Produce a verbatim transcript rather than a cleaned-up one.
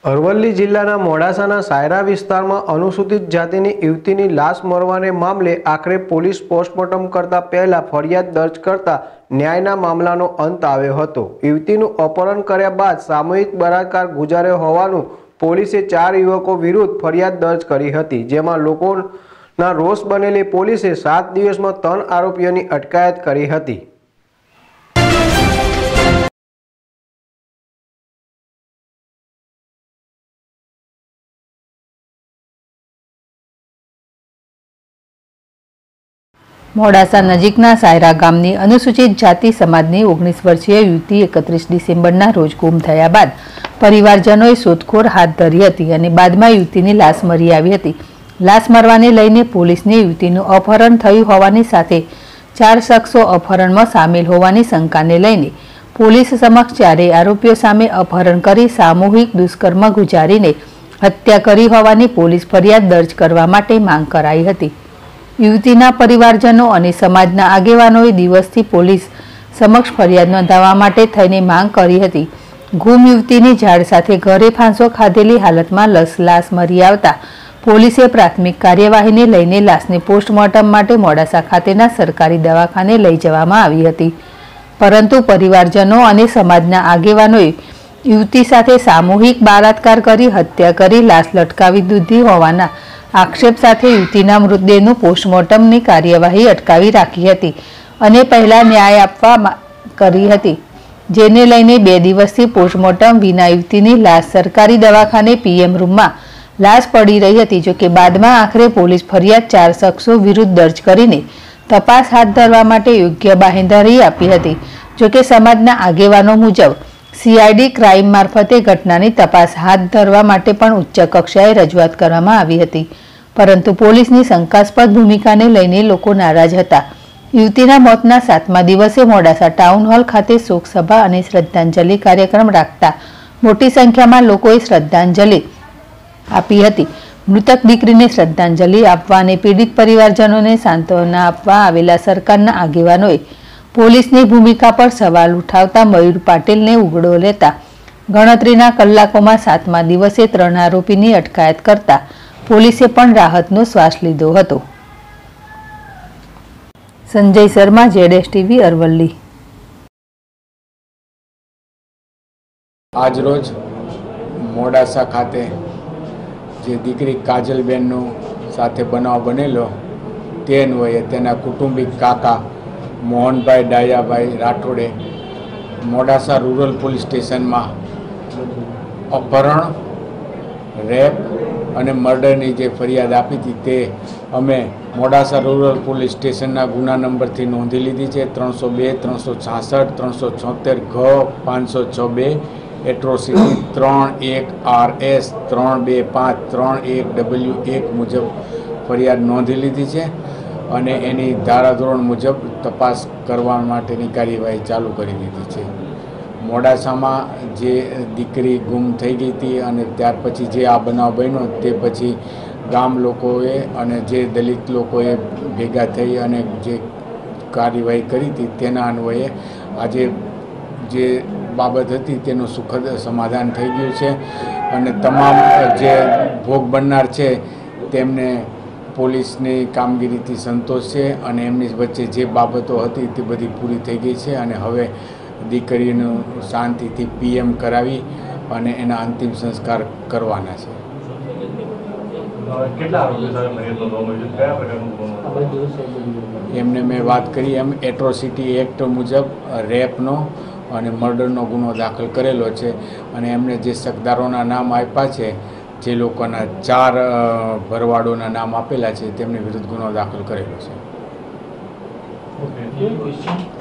અરવલ્લી જિલ્લાના મોડાસાના સાયરા વિસ્તારમાં અનુસૂચિત જાતિની યુવતીની લાશ મળવાને મામલે આખરે પોલીસ પોસ્ટમોર્ટમ કરતા પહેલા ફરિયાદ દર્જ કરતા ન્યાયના મામલાનો અંત આવ્યો હતો। યુવતીનું અપહરણ કર્યા બાદ સામૂહિક બળાત્કાર ગુજાર્યો હોવાનું પોલીસે ચાર યુવકો વિરુદ્ધ ફરિયાદ દર્જ કરી હતી, જેમાં લોકોના રોષ બનેલી પોલીસે સાત દિવસમાં ત્રણ આરોપીઓની અટકાયત કરી હતી। મોડાસા નજીકના સાયરા ગામની અનુસૂચિત જાતિ સમાજની ઓગણીસ વર્ષીય યુવતી એકત્રીસ ડિસેમ્બરના રોજ ગુમ થયા બાદ પરિવારજનોએ શોધખોળ હાથ ધરી હતી અને બાદમાં યુવતીની લાશ મળી આવી હતી। લાશ મળવાને લઈને પોલીસને યુવતીનું અપહરણ થયું હોવાની સાથે ચાર શખ્સો અપહરણમાં સામેલ હોવાની શંકાને લઈને પોલીસ સમક્ષ ચારેય આરોપીઓ સામે અપહરણ કરી સામૂહિક દુષ્કર્મ ગુજારીને હત્યા કરી હોવાની પોલીસ ફરિયાદ દર્જ કરવા માટે માંગ કરાઈ હતી। યુવતીના પરિવારજનો અને સમાજના આગેવાનોએ દિવસથી પોલીસ સમક્ષ ફરિયાદ નોંધાવવા માટે થઈને માંગ કરી હતી। ગુમ યુવતીની ઝાડ સાથે ઘરે ફાંસો ખાધેલી હાલતમાં લાશ મળી આવતા પોલીસે પ્રાથમિક કાર્યવાહીને લઈને લાશને પોસ્ટમોર્ટમ માટે મોડાસા ખાતેના સરકારી દવાખાને લઈ જવામાં આવી હતી, પરંતુ પરિવારજનો અને સમાજના આગેવાનોએ યુવતી સાથે સામૂહિક બળાત્કાર કરી હત્યા કરી લાશ લટકાવી દીધી હોવાના આક્ષેપ સાથે યુવતીના મૃતદેહનું પોસ્ટમોર્ટમની કાર્યવાહી અટકાવી રાખી હતી અને પહેલા ન્યાય આપવા કરી હતી, જેને લઈને બે દિવસથી પોસ્ટમોર્ટમ વિના યુવતીની લાશ સરકારી દવાખાને પીએમ રૂમમાં લાશ પડી રહી હતી। જોકે બાદમાં આખરે પોલીસ ફરિયાદ ચાર શખ્સો વિરુદ્ધ દર્જ કરીને તપાસ હાથ ધરવા માટે યોગ્ય બાહેંધરી આપી હતી। જોકે સમાજના આગેવાનો મુજબ સીઆઈડી ક્રાઇમ મારફતે ઘટનાની તપાસ હાથ ધરવા માટે પણ ઉચ્ચ કક્ષાએ રજૂઆત કરવામાં આવી હતી, પરંતુ પોલીસની શંકાસ્પદ ભૂમિકાને લઈને લોકો નારાજ હતા। યુવતીના મોતના સાતમા દિવસે મોડાસા ટાઉન હોલ ખાતે શોક સભા અને શ્રદ્ધાંજલિ કાર્યક્રમ રાખતા મોટી સંખ્યામાં લોકોએ શ્રદ્ધાંજલિ આપી હતી। મૃતક દીકરીને શ્રદ્ધાંજલિ આપવા અને પીડિત પરિવારજનોને સાંત્વના આપવા આવેલા સરકારના આગેવાનોએ પોલીસની ભૂમિકા પર સવાલ ઉઠાવતા મયુર પાટીલને ઉગડો લેતા ગણતરીના કલાકોમાં સાતમા દિવસે ત્રણ આરોપીની અટકાયત કરતા પોલીસે પણ રાહતનો શ્વાસ લીધો હતો। સંજય શર્મા, જેડેશ ટીવી, અરવલ્લી। આજરોજ મોડાસા ખાતે જે દીકરી કાજલબેનનો સાથે બનાવ બનેલો તે અન્વયે તેના કુટુંબિક કાકા મોહનભાઈ ડાયાભાઈ રાઠોડે મોડાસા રૂરલ પોલીસ સ્ટેશનમાં અપહરણ, રેપ અને મર્ડરની જે ફરિયાદ આપી હતી તે અમે મોડાસા રૂરલ પોલીસ સ્ટેશનના ગુના નંબરથી નોંધી લીધી છે। ત્રણસો બે, ત્રણસો છાસઠ, ત્રણસો છોતેર ઘ, પાંચસો છ બે, એટ્રોસિટી ત્રણ એક આર એસ, ત્રણ બે પાંચ, ત્રણ એક ડબલ્યુ એક મુજબ ફરિયાદ નોંધી લીધી છે અને એની ધારાધોરણ મુજબ તપાસ કરવા માટેની કાર્યવાહી ચાલુ કરી દીધી છે। મોડાસામાં જે દીકરી ગુમ થઈ ગઈ હતી અને ત્યાર પછી જે આ બનાવ બન્યો તે પછી ગામ લોકોએ અને જે દલિત લોકોએ ભેગા થઈ અને જે કાર્યવાહી કરી હતી તેના અન્વયે આજે જે બાબત હતી તેનું સુખદ સમાધાન થઈ ગયું છે અને તમામ જે ભોગ બનનાર છે તેમને પોલીસની કામગીરીથી સંતોષ છે અને એમની વચ્ચે જે બાબતો હતી તે બધી પૂરી થઈ ગઈ છે અને હવે દીકરીનું શાંતિથી પીએમ કરાવી અને એના અંતિમ સંસ્કાર કરવાના છે। એમને મેં વાત કરી એમ એટ્રોસિટી એક્ટ મુજબ રેપનો અને મર્ડરનો ગુનો દાખલ કરેલો છે અને એમને જે શકદારોના નામ આપ્યા છે, જે લોકોના ચાર ભરવાડોના નામ આપેલા છે, તેમની વિરુદ્ધ ગુનો દાખલ કરેલો છે।